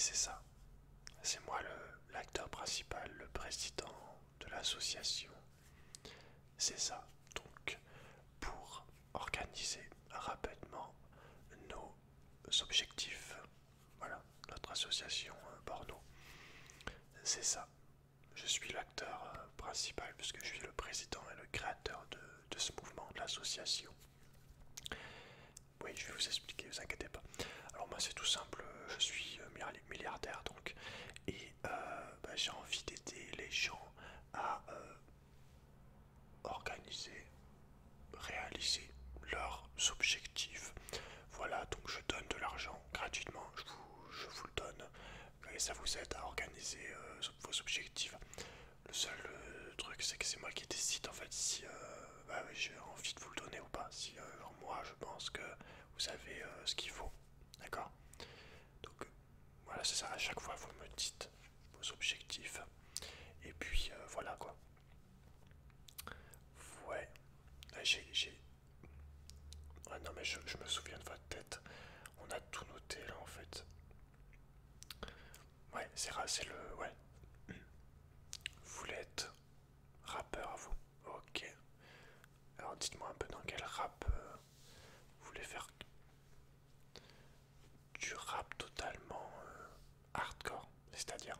c'est ça. C'est moi l'acteur principal, le président de l'association. C'est ça. Donc, pour organiser rapidement nos objectifs, voilà, notre association Borno, c'est ça. Je suis l'acteur principal puisque je suis le président et le créateur de ce mouvement, de l'association. Oui, je vais vous expliquer, vous inquiétez pas. Alors moi c'est tout simple, je suis milliardaire donc, et j'ai envie d'aider les gens à organiser, réaliser leurs objectifs. Voilà, donc je donne de l'argent gratuitement, je vous le donne, et ça vous aide à organiser vos objectifs. Le seul truc, c'est que c'est moi qui décide en fait si j'ai envie de vous le donner ou pas. Si moi je pense que vous avez ce qu'il faut, d'accord. Donc voilà, c'est ça, à chaque fois vous me dites vos objectifs, et puis voilà quoi. Ouais, j'ai... Ah non mais je me souviens de votre tête, on a tout noté là en fait. Ouais, c'est le... Ouais. Vous voulez être rappeur, vous? Ok. Alors dites-moi un peu dans quel rap vous voulez faire du rap totalement hardcore, c'est-à-dire...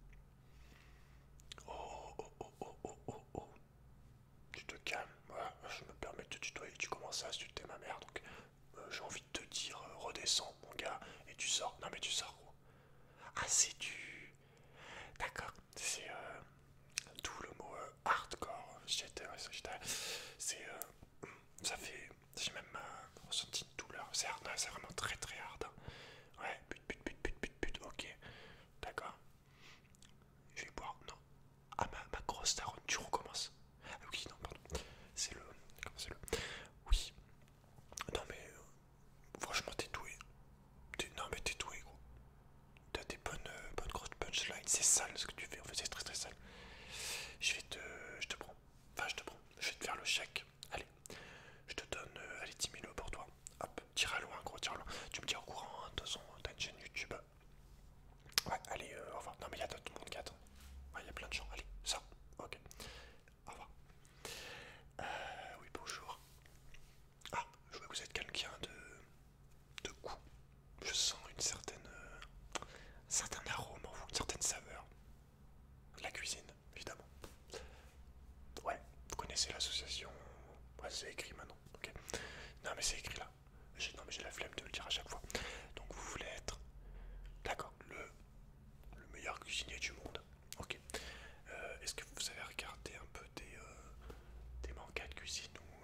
Oh, oh, oh, oh, oh, oh, oh. Tu te calmes, voilà, je me permets de te tutoyer, tu commences à insulter ma mère, donc j'ai envie de te dire, redescends mon gars, et tu sors. Non mais tu sors gros. Ah c'est du... D'accord, c'est d'où le mot hardcore. C'est... ça fait... J'ai même ressenti une douleur, c'est hard, c'est vraiment très très hard. Hein. Ouais, but, ok, d'accord. Je vais boire, non. Ah ma grosse daronne, tu recommences. Ah oui, non, pardon. C'est le... Comment c'est le... Oui. Non mais... franchement t'es doué. Non mais t'es doué gros. T'as des bonnes grosses punchlines. C'est sale ce que tu fais en fait, c'est très très sale. Je vais te... Je te prends. Enfin je te prends. Je vais te faire le chèque. Allez. Je te donne allez 10 000 pour toi. Hop. Tire à loin gros, tire à loin. Tu me tiens au courant, hein. De toute façon t'as une chaîne YouTube. Ouais, allez, au revoir. Non mais il y a d'autres monde qui attend. Ouais, il y a plein de gens. Allez, ça. Ok. Au revoir. Oui, bonjour. Ah, je vois que vous êtes quelqu'un de goût. Je sens une certaine, un certain arôme en vous, une certaine saveur. La cuisine, évidemment. Ouais, vous connaissez l'association. Ouais, c'est écrit maintenant. Ok. Non, mais c'est écrit là. Non, mais j'ai la flemme de le dire à chaque fois. Donc, vous voulez être, d'accord, le meilleur cuisinier du monde. Ok. Est-ce que vous avez regardé un peu des mangas de cuisine ou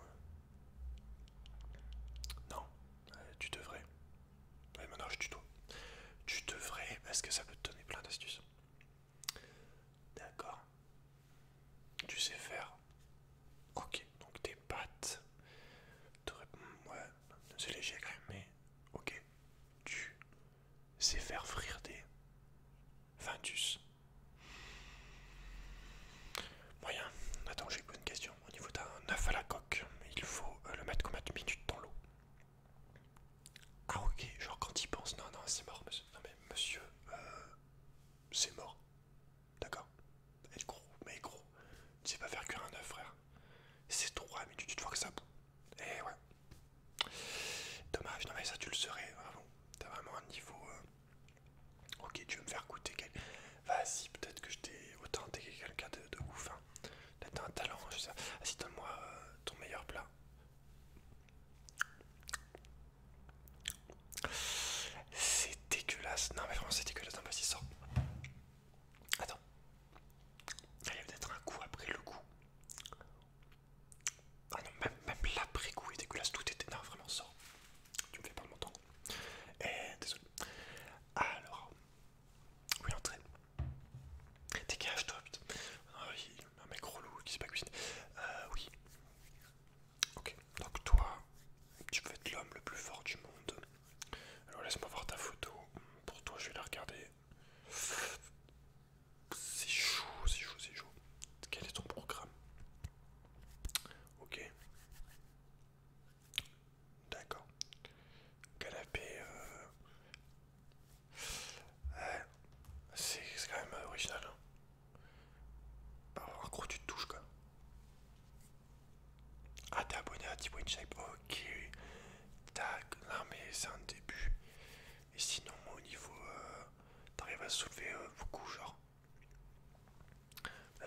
non, tu devrais. Ouais, maintenant je tutoie. Tu devrais, parce que ça peut te donner plein d'astuces. D'accord. Tu sais faire. Ok, donc tes pâtes. Ouais, c'est léger quand même, mais ok. Tu sais faire frire des Ventus. Moyen. Attends, j'ai une bonne question. Au niveau d'un œuf à la coque, il faut le mettre combien de minutes dans l'eau? Ah ok, genre quand il pense, non, non, c'est mort, monsieur. Non mais monsieur, c'est mort. D'accord. Et gros, mais gros, tu sais pas faire cuire un œuf, frère. C'est 3 minutes, tu vois que ça bout. Eh ouais. Dommage, non mais ça tu le serais, vraiment. T'as vraiment un niveau... Ok, tu veux me faire goûter quel... Vas-y, peut-être que je t'ai autant t'es quelqu'un de ouf. Hein. Là t'as un talent, je sais. Vas-y, donne-moi ton meilleur plat. C'est dégueulasse. Non mais vraiment c'est dégueulasse. Non vas-y, sors. Attends. Il y a peut-être un goût après le goût. Ah non, même l'après-goût est dégueulasse. Tout était... Non, vraiment, sors. Tu me fais perdre mon temps. Désolé. Alors... Oui, entrée. Dégage-toi, putain. Ah oui, un mec relou qui sait pas cuisiner. Oui.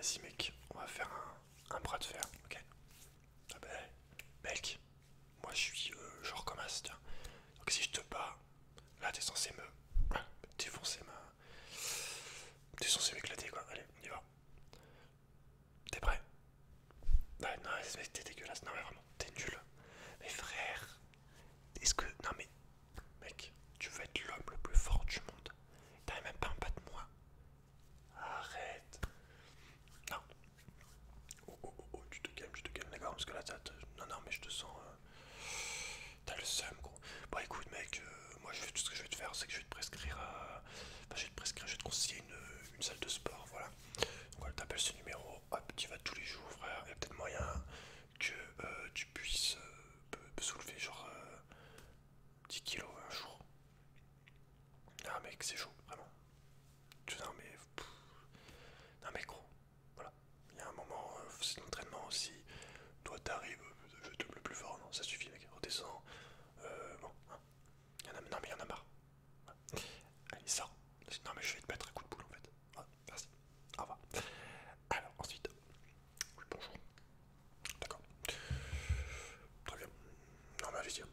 Vas-y mec, on va faire un bras de fer, ok? Ah bah, mec, moi je suis genre comme as, tiens. Donc si je te bats, là t'es censé me défoncer ma... T'es censé m'éclater quoi, allez, on y va. T'es prêt? Bah non, t'es dégueulasse, non mais vraiment, t'es nul. Mais frère, est-ce que... Non mais, mec, tu veux être l'homme le plus fort du monde. T'as même pas un pas de moi. Arrête. Non. Oh, oh, oh, oh, tu te calmes, d'accord? Parce que là, non, non, mais je te sens... T'as le seum, gros. Bon, écoute, mec, moi, tout ce que je vais te faire, c'est que je vais te prescrire... Enfin, je vais te conseiller une salle de sport, voilà. Donc, voilà, t'appelles ce numéro, hop, tu vas tous les jours, frère. Il y a peut-être moyen que tu puisses soulever, genre, 10 kilos un jour. Ah, mec, c'est chaud, vraiment. Non, mais... Non, mais gros, voilà. Il y a un moment, c'est l'entraînement aussi. Toi, t'arrives, je tombe le plus fort, non, ça suffit, mec. Redescends. Bon, hein. Non, mais il y en a marre. Ouais. Allez, sors. Non, mais je vais te mettre un coup de boule en fait. Ouais, merci. Au revoir. Alors, ensuite. Oui, bonjour. D'accord. Très bien. Non, mais allez-y.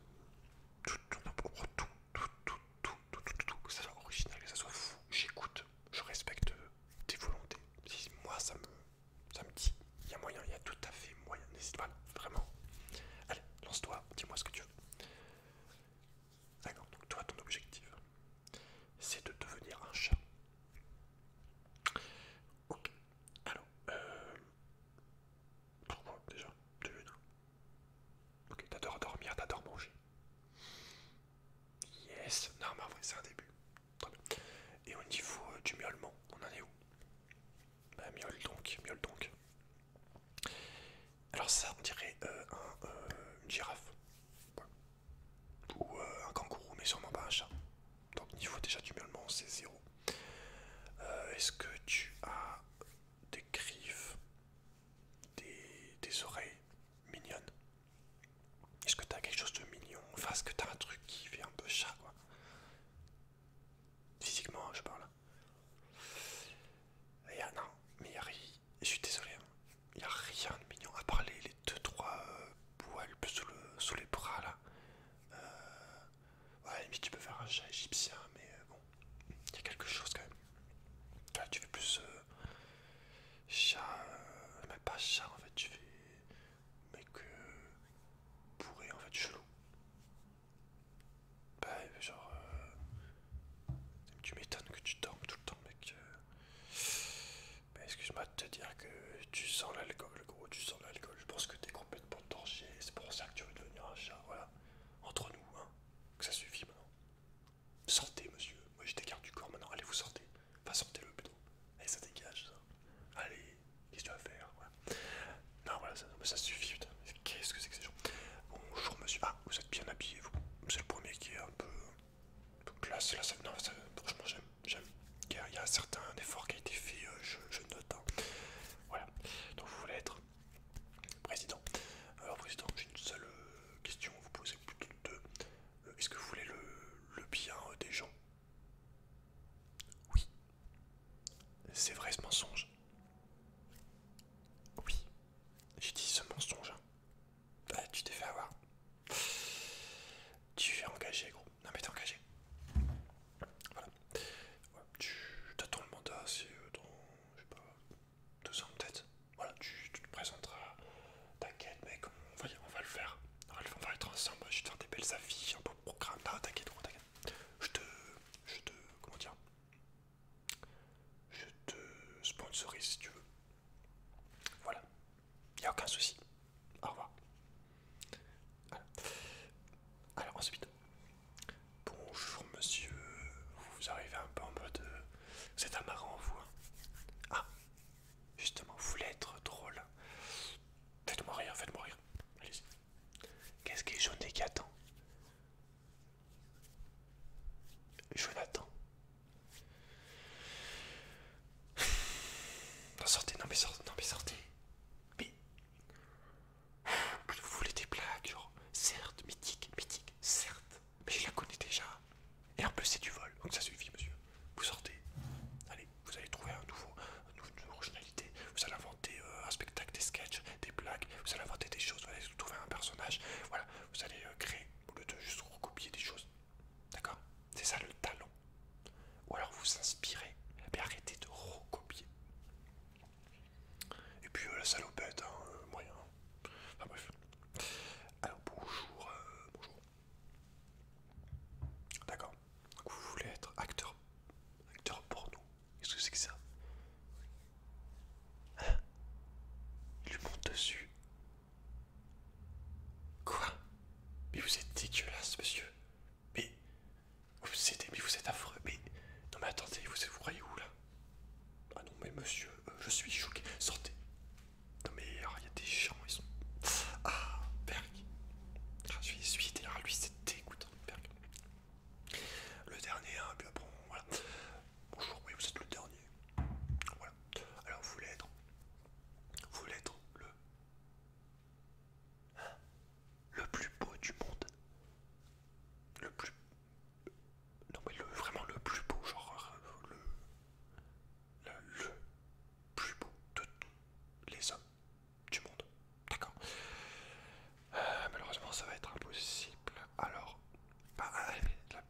Que ça soit original, que ça soit fou. J'écoute, je respecte tes volontés. Si moi, ça me dit, il y a moyen, il y a tout à fait moyen. N'hésite pas, vraiment. Allez, lance-toi, dis-moi ce que tu veux. D'accord, donc toi, ton objectif, c'est de devenir un chat. Ok, alors, pourquoi déjà? De une. Ok, t'adores dormir, t'adores manger. Yes, non mais en vrai c'est un début. Très bien. Et au niveau du miaulement, on en est où? Bah miaule donc, miaule donc. Alors ça on dirait une girafe. Voilà. Ou un kangourou mais sûrement pas un chat. Donc niveau déjà du miaulement c'est zéro. Est-ce que tu as des griffes, des oreilles mignonnes? Est-ce que tu as quelque chose de mignon? Enfin est-ce que tu as un truc qui fait un peu chat quoi? Physiquement je parle. Non, mais je suis désolé, hein. Y a rien de mignon à part les 2-3 poils sous les bras là. Ouais, mais tu peux faire un chat égyptien, mais bon, il y a quelque chose quand même. Là, tu fais plus chat, même pas chat en fait, tu fais mec bourré en fait, chelou. Bah, genre, tu m'étonnes que tu dormes tout le temps, mec. Bah, excuse-moi de te dire que tu sens l'alcool, gros, tu sens l'alcool. Je pense que t'es complètement torché, c'est pour ça que tu veux devenir un chat, voilà. Entre nous, hein, que ça suffit maintenant. Sortez, monsieur. Moi, j'étais garde du corps maintenant. Allez, vous sortez. Enfin, sortez-le plutôt. Allez, ça dégage, ça. Allez, qu'est-ce que tu vas faire? Voilà. Non, voilà, ça suffit, putain. Qu'est-ce que c'est que ces gens? Bonjour, monsieur. Ah, vous êtes bien habillé, vous. C'est le premier qui est un peu classe. Là, non, franchement, j'aime. Il y a un certain effort qui a été fait, je note. Hein. Voilà. Donc, vous voulez être président. Alors, président, j'ai une seule question à vous poser, plutôt deux. Est-ce que vous voulez le bien des gens? Oui. C'est vrai ce mensonge? Oui. J'ai dit ce mensonge. Bah, tu t'es fait avoir. Tu es engagé, gros. Non, mais t'es engagé. Voilà. Ouais, tu as ton mandat, c'est dans, je sais pas, 2 ans peut-être. Voilà, tu te présenteras. T'inquiète, mec, on va le faire. On va être ensemble. Je vais te faire des belles affiches, un beau programme. Non, t'inquiète, gros, t'inquiète. Je te, comment dire? Je te sponsorise si tu veux. Voilà. Y a aucun souci. Au revoir. Voilà. Alors ensuite, bonjour monsieur, vous arrivez un peu en mode... vous êtes un marrant vous. Hein. Ah, justement, vous voulez être drôle. Faites-moi rire, faites-moi rire. Allez-y. Qu'est-ce qui est jaune et qui attend? Jonathan. Non, sortez, non mais sortez, non mais sortez. Mais... Vous voulez des blagues, genre, certes, mythique, certes, mais je la connais déjà. Et en plus c'est du vol, donc ça suffit monsieur. Vous sortez. Allez, vous allez trouver une nouvelle originalité. Vous allez avoir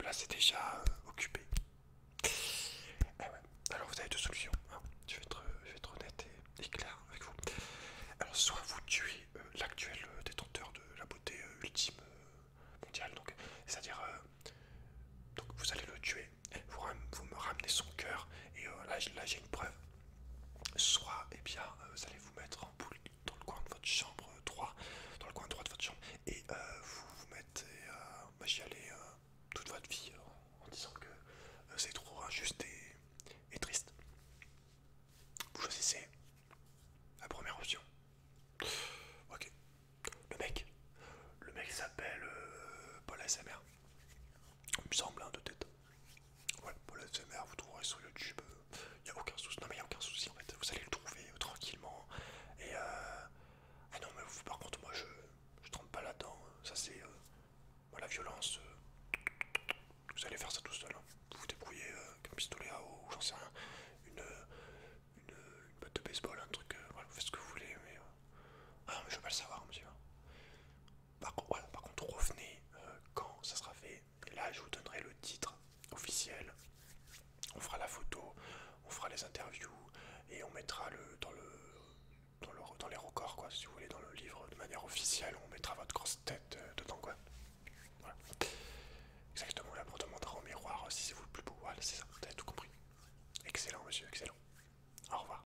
là c'est déjà occupé. Eh ouais. Alors vous avez deux solutions, hein. Je vais être honnête et clair avec vous. Alors soit vous tuez l'actuel détenteur de la beauté ultime mondiale, donc c'est-à-dire donc vous allez le tuer, vous me ramenez son cœur et là j'ai une preuve. Soit eh bien vous allez vous mettre en boule dans le coin de votre chambre droit, dans le coin droit de votre chambre et vous vous mettez à chialer toute votre vie en disant que c'est trop injuste et triste. Vous choisissez la première option. Ok. Le mec, le mec s'appelle Paul ASMR. Il me semble de tête. Ouais, Paul ASMR, vous trouverez sur YouTube. Il n'y a aucun souci. Non mais il n'y a aucun souci en fait. Vous allez le trouver tranquillement. Et ah non mais vous, par contre moi je trempe pas là-dedans. Ça c'est la violence. Vous allez faire ça tout seul. Hein. Vous vous débrouillez avec un pistolet à eau ou j'en sais rien. Une batte de baseball, un truc. Voilà, vous faites ce que vous voulez. Mais ah mais je veux pas le savoir monsieur. Voilà, par contre revenez quand ça sera fait. Et là je vous donnerai le titre officiel. On fera la photo, on fera les interviews et on mettra dans les records quoi, si vous voulez, dans le livre de manière officielle, on mettra votre grosse tête dedans quoi. Voilà. Exactement, là on demandera au miroir si c'est vous le plus beau. Voilà, c'est ça, vous avez tout compris. Excellent monsieur, excellent.